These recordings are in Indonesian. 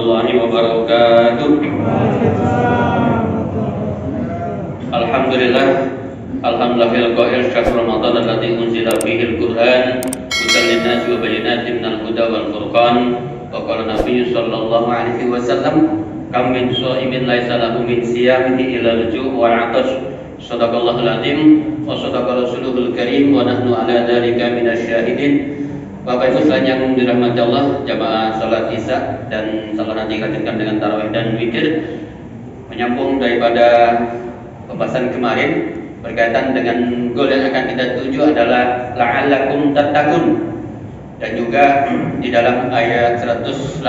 warahmatullahi wabarakatuh. Alhamdulillah fil qail syahr Ramadan alladzi unzila fihi al-Qur'an hudan lin-nasi wa bayyinatin minal huda wal furqan. Wa qala Nabi sallallahu alaihi wasallam kam min shaimin laisa lahu min siyamihi illa al-ju' wal 'atash. Shadaqallahul azim wa shadaqa rasuluhul karim wa nahnu ala dzalika minasyahidin. Bapak Ibu sekalian yang dirahmati Allah, jamaah salat Isya dan salat nanti dilanjutkan dengan tarawih dan witir. Menyambung daripada pembahasan kemarin berkaitan dengan goal yang akan kita tuju adalah la'allakum tattaqun. Dan juga di dalam ayat 184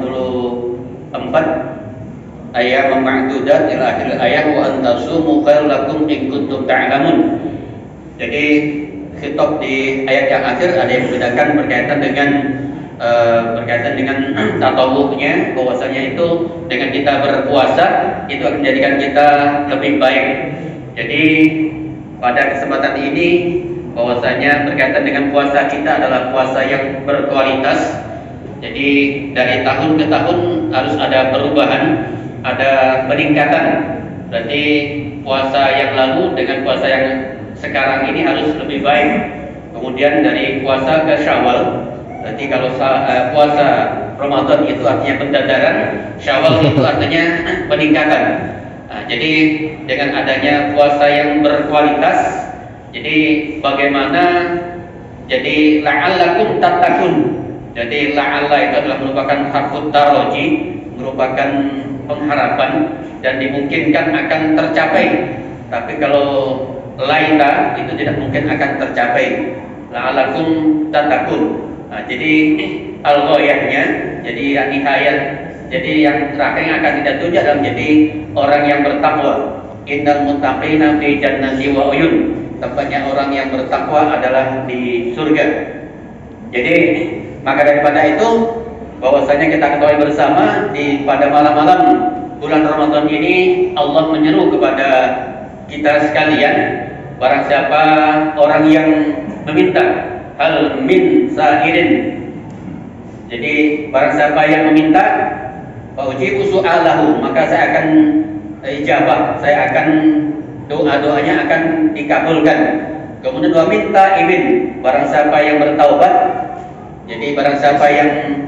ayat ma'dudat ila akhir ayat wa antasumu khairul lakum in kuntum ta'lamun. Jadi khitab di ayat yang akhir ada yang membedakan berkaitan dengan tatawuhnya, bahwasanya itu dengan kita berpuasa itu akan menjadikan kita lebih baik. Jadi pada kesempatan ini bahwasanya berkaitan dengan puasa kita adalah puasa yang berkualitas. Jadi dari tahun ke tahun harus ada perubahan, ada peningkatan. Berarti puasa yang lalu dengan puasa yang sekarang ini harus lebih baik. Kemudian dari puasa ke Syawal, berarti kalau puasa Ramadan itu artinya pendadaran, Syawal itu artinya peningkatan. Nah, jadi dengan adanya puasa yang berkualitas, jadi bagaimana? Jadi la'allakum tattaqun. Jadi la'alla itu adalah merupakan harfut taroji, merupakan pengharapan dan dimungkinkan akan tercapai. Tapi kalau laila itu tidak mungkin akan tercapai. La'allakum tattaqun. Nah, jadi al-ghayahnya, jadi nihayat, jadi yang terakhir yang akan kita tuju adalah menjadi orang yang bertakwa. Innal muttaqina fi jannati wa uyun. Tempatnya orang yang bertakwa adalah di surga. Jadi maka daripada itu bahwasanya kita ketahui bersama pada malam-malam bulan Ramadan ini Allah menyeru kepada kita sekalian, barang siapa orang yang meminta hal min sa'irin. Jadi barang siapa yang meminta faujibu su'alahu, maka saya akan ijabah, saya akan doa-doanya akan dikabulkan. Kemudian wa minta ibin, barang siapa yang bertaubat, jadi barang siapa yang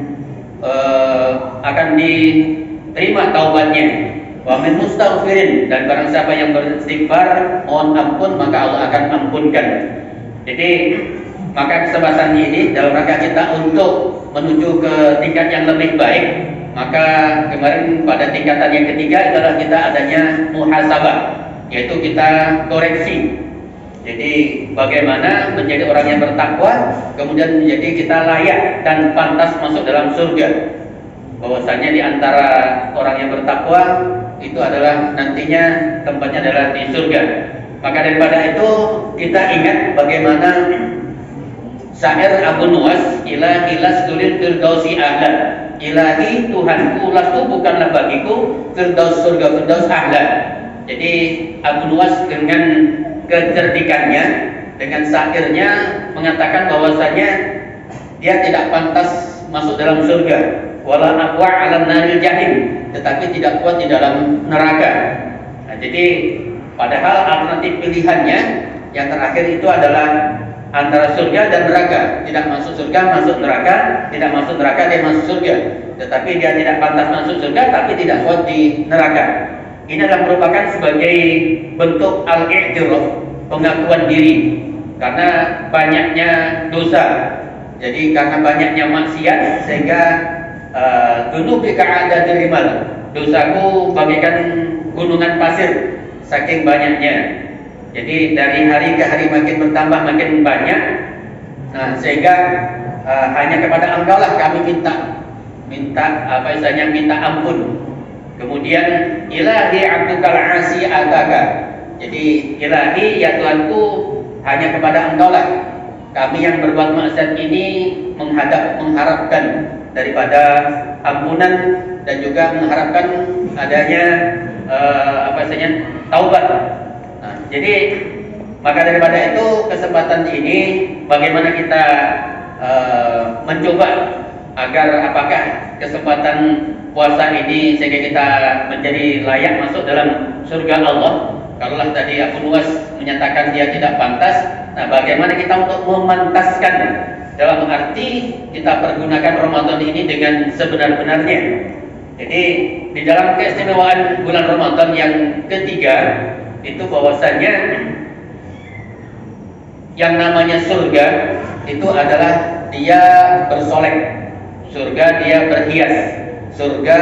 akan diterima taubatnya. Wa min mustaghfirin, dan barang siapa yang beristighfar mohon ampun maka Allah akan ampunkan. Jadi maka kesempatan ini dalam rangka kita untuk menuju ke tingkat yang lebih baik, maka kemarin pada tingkatan yang ketiga adalah kita adanya muhasabah, yaitu kita koreksi. Jadi bagaimana menjadi orang yang bertakwa, kemudian menjadi kita layak dan pantas masuk dalam surga. Bahwasanya di antara orang yang bertakwa itu adalah nantinya tempatnya adalah di surga. Maka daripada itu kita ingat bagaimana syair Abu Nuwas, ilahi lasdulil firdausi ahla. Ilahi Tuhanku, lastu bukanlah bagiku firdaus surga, firdaus ahla. Jadi Abu Nuwas dengan kecerdikannya, dengan syairnya mengatakan bahwasanya dia tidak pantas masuk dalam surga. Wala aqwa 'alan naril jahim, tetapi tidak kuat di dalam neraka. Nah, jadi padahal alternatif pilihannya yang terakhir itu adalah antara surga dan neraka. Tidak masuk surga, masuk neraka, tidak masuk neraka, dia masuk surga. Tetapi dia tidak pantas masuk surga, tapi tidak kuat di neraka. Ini adalah merupakan sebagai bentuk al-i'tiraf, pengakuan diri karena banyaknya dosa. Jadi karena banyaknya maksiat sehingga dunubi ka'adatil rimal, dosaku bagaikan gunungan pasir saking banyaknya. Jadi dari hari ke hari makin bertambah, makin banyak. Nah, sehingga hanya kepada Engkau lah kami minta ampun. Kemudian ilahi abdukal asi ataka. Jadi ilahi ya Tuhanku, hanya kepada Engkau lah kami yang berbuat maksiat ini mengharapkan daripada ampunan dan juga mengharapkan adanya taubat. Nah, jadi maka daripada itu kesempatan ini bagaimana kita mencoba agar apakah kesempatan puasa ini sehingga kita menjadi layak masuk dalam surga Allah. Kalaulah tadi Abu Nuwas menyatakan dia tidak pantas, nah bagaimana kita untuk memantaskan? Dalam arti kita pergunakan Ramadan ini dengan sebenar-benarnya. Jadi di dalam keistimewaan bulan Ramadan yang ketiga itu bahwasanya yang namanya surga itu adalah dia bersolek, surga dia berhias, surga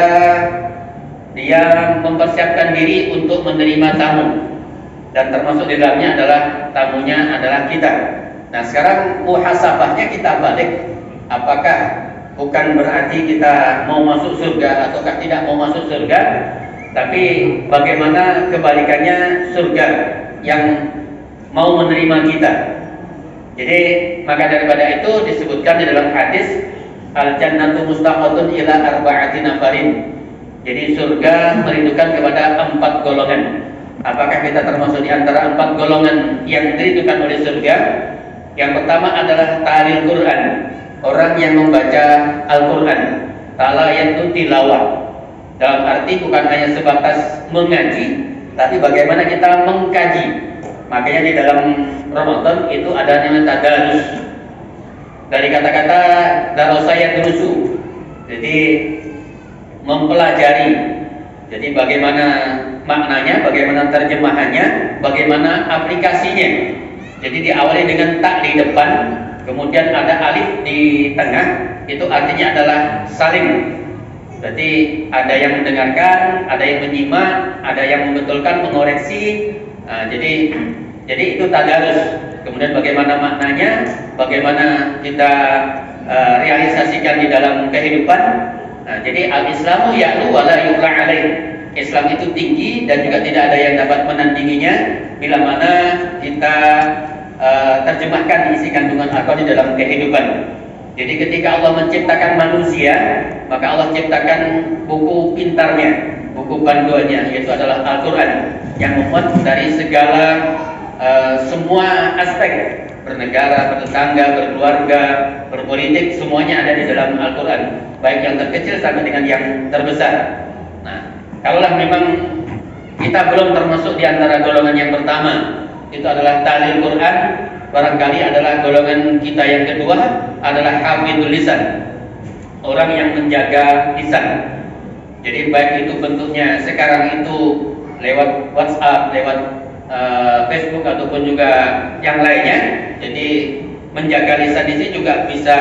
dia mempersiapkan diri untuk menerima tamu, dan termasuk di dalamnya adalah tamunya adalah kita. Nah sekarang muhasabahnya kita balik, apakah bukan berarti kita mau masuk surga ataukah tidak mau masuk surga, tapi bagaimana kebalikannya surga yang mau menerima kita. Jadi maka daripada itu disebutkan di dalam hadis al-jannatu mustaqatun ila arba'ati nafarin. Jadi surga merindukan kepada 4 golongan. Apakah kita termasuk di antara 4 golongan yang dirindukan oleh surga? Yang pertama adalah talil Quran, orang yang membaca Al-Quran, talayantu tilawah. Dalam arti bukan hanya sebatas mengaji, tapi bagaimana kita mengkaji. Makanya di dalam Ramadan itu ada namanya tadarus. Dari kata-kata darasaya durusu, jadi mempelajari. Jadi bagaimana maknanya, bagaimana terjemahannya, bagaimana aplikasinya. Jadi diawali dengan tak di depan, kemudian ada alif di tengah, itu artinya adalah saling. Berarti ada yang mendengarkan, ada yang menyimak, ada yang membetulkan, mengoreksi. Nah, jadi itu tadarus. Kemudian bagaimana maknanya, bagaimana kita realisasikan di dalam kehidupan. Nah, jadi al-Islamu ya'lu wa la yu'la alaih. Islam itu tinggi dan juga tidak ada yang dapat menandinginya bila mana kita terjemahkan isi kandungan Al-Quran di dalam kehidupan. Jadi ketika Allah menciptakan manusia, maka Allah ciptakan buku pintarnya, buku panduannya, yaitu adalah Al-Quran yang memuat dari segala semua aspek bernegara, bertetangga, berkeluarga, berpolitik, semuanya ada di dalam Al-Quran, baik yang terkecil sampai dengan yang terbesar. Nah, kalaulah memang kita belum termasuk di antara golongan yang pertama, itu adalah talil Quran, barangkali adalah golongan kita yang kedua adalah hafidhul lisan, orang yang menjaga lisan. Jadi baik itu bentuknya sekarang itu lewat WhatsApp, lewat Facebook ataupun juga yang lainnya. Jadi menjaga lisan di sini juga bisa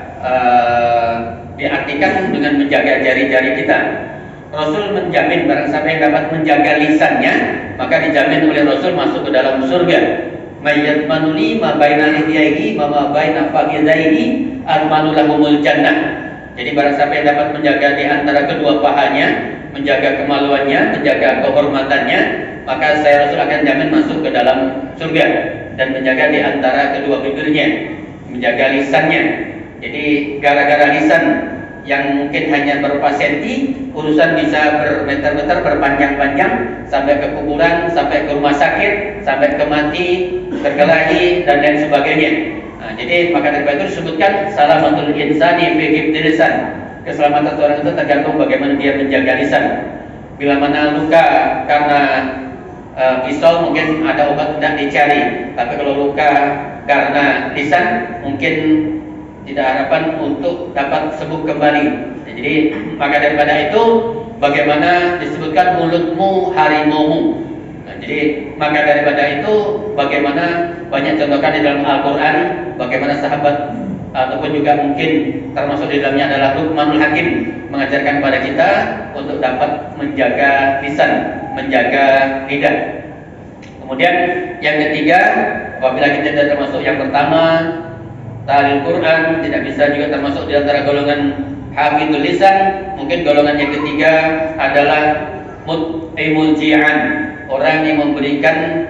diartikan dengan menjaga jari-jari kita. Rasul menjamin barang siapa yang dapat menjaga lisannya, maka dijamin oleh Rasul masuk ke dalam surga. Mayyatmanu li ma baina lihyaihi wa ma baina fakhidaihi almanu lahumul jannah. Jadi barang siapa yang dapat menjaga di antara kedua pahanya, menjaga kemaluannya, menjaga kehormatannya, maka saya Rasul akan jamin masuk ke dalam surga. Dan menjaga di antara kedua bibirnya, menjaga lisannya. Jadi gara-gara lisan yang mungkin hanya berupa senti, urusan bisa bermeter-meter, berpanjang-panjang, sampai ke kuburan, sampai ke rumah sakit, sampai ke mati, berkelahi, dan lain sebagainya. Nah, jadi maka dari itu disebutkan salamatul insani fi hifdzil lisan. Keselamatan seorang itu tergantung bagaimana dia menjaga lisan. Bila mana luka karena pisau mungkin ada obat tidak dicari, tapi kalau luka karena lisan mungkin tidak harapan untuk dapat sembuh kembali. Jadi maka daripada itu bagaimana disebutkan mulutmu harimaumu. Nah, jadi maka daripada itu bagaimana banyak contohkan di dalam Al-Quran, bagaimana sahabat ataupun juga mungkin termasuk di dalamnya adalah Luqmanul Hakim mengajarkan kepada kita untuk dapat menjaga lisan, menjaga lidah. Kemudian yang ketiga, apabila kita tidak termasuk yang pertama talil Quran, tidak bisa juga termasuk di antara golongan hafidhul lisan, mungkin golongan yang ketiga adalah mut'imul ji'an, orang yang memberikan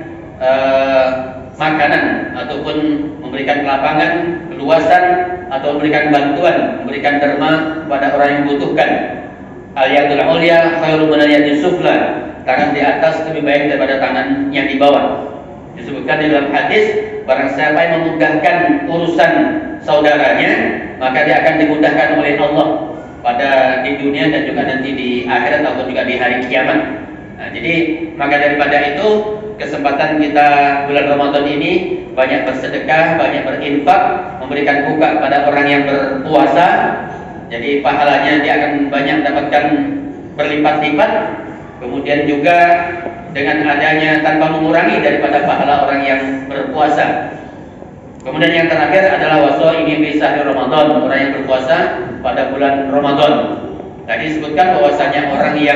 makanan ataupun memberikan kelapangan, keluasan, atau memberikan bantuan, memberikan derma kepada orang yang membutuhkan. Al-yadul ulya khairu min al-yadis sufla, tangan di atas lebih baik daripada tangan yang di bawah. Disebutkan di dalam hadis, barang siapa yang memudahkan urusan saudaranya, maka dia akan dimudahkan oleh Allah. pada di dunia dan juga nanti di akhirat ataupun juga di hari kiamat. Nah, jadi maka daripada itu kesempatan kita bulan Ramadan ini banyak bersedekah, banyak berinfak, memberikan buka kepada orang yang berpuasa. Jadi pahalanya dia akan banyak mendapatkan berlipat-lipat. Kemudian juga dengan adanya tanpa mengurangi daripada pahala orang yang berpuasa. Kemudian yang terakhir adalah waswaimi fi sahri Ramadan, orang yang berpuasa pada bulan Ramadan. Tadi disebutkan bahwasanya orang yang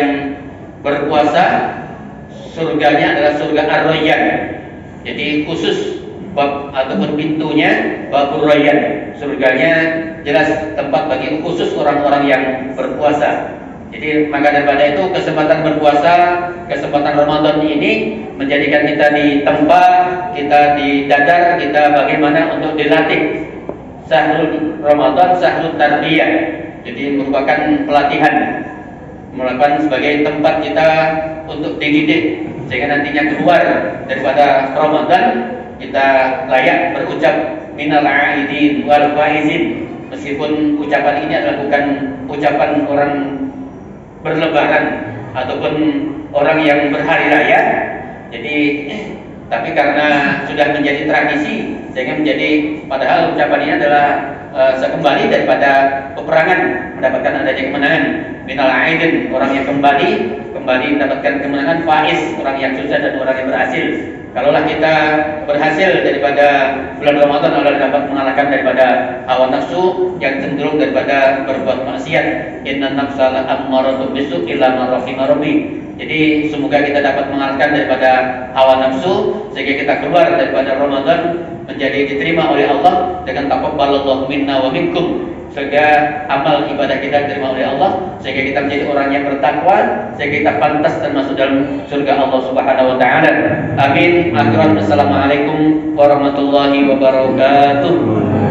berpuasa surganya adalah surga Ar-Rayyan. Jadi khusus bab ataupun pintunya babur Rayyan. Surganya jelas tempat bagi khusus orang-orang yang berpuasa. Jadi maka daripada itu kesempatan berpuasa, kesempatan Ramadan ini menjadikan kita ditempa, kita didadar, kita bagaimana untuk dilatih Syahrul Ramadan, Syahrul Tarbiyah. Jadi merupakan pelatihan, melakukan sebagai tempat kita untuk dididik sehingga nantinya keluar daripada Ramadan kita layak berucap minal aidin wal faizin, meskipun ucapan ini adalah bukan ucapan orang berlebaran ataupun orang yang berhari raya. Jadi tapi karena sudah menjadi tradisi sehingga menjadi, padahal ucapan ini adalah sekembali daripada peperangan mendapatkan adanya kemenangan. Minal aidin, orang yang kembali mendapatkan kemenangan. Faiz, orang yang sukses dan orang yang berhasil. Kalaulah kita berhasil daripada bulan Ramadan adalah dapat mengalahkan daripada hawa nafsu yang cenderung daripada berbuat maksiat. Inna nafsa la'ammaratu bisu'i illa ma rahima rabbi. Jadi semoga kita dapat mengalahkan daripada hawa nafsu sehingga kita keluar daripada Ramadan menjadi diterima oleh Allah dengan taqabbalallahu minna wa minkum, sehingga amal ibadah kita diterima oleh Allah, sehingga kita menjadi orang yang bertakwa, sehingga kita pantas termasuk dalam surga Allah Subhanahu wa taala. Amin. Akhirul assalamualaikum warahmatullahi wabarakatuh.